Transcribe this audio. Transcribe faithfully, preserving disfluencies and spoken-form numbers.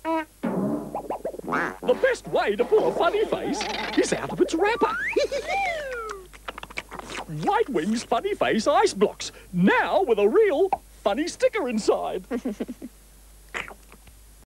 The best way to pull a funny face is out of its wrapper. White Wings Funny Face Ice Blocks, now with a real funny sticker inside.